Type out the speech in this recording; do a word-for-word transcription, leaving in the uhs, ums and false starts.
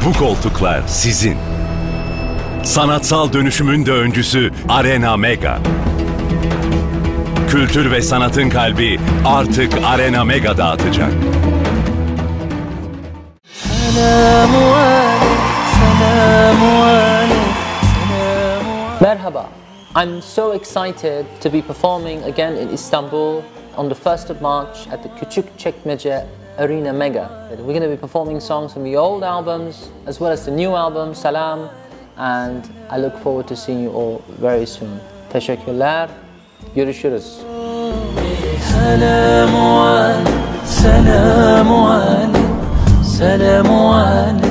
Bu koltuklar sizin. Sanatsal dönüşümün de öncüsü Arenamega. Kültür ve sanatın kalbi artık Arenamega dağıtacak. Merhaba. I'm so excited to be performing again in Istanbul on the first of March at the Küçükçekmece Arenamega. We're going to be performing songs from the old albums as well as the new album, Salam, and I look forward to seeing you all very soon. Teşekkürler. Görüşürüz. Selamu aleyk, selamu aleyk, selamu aleyk.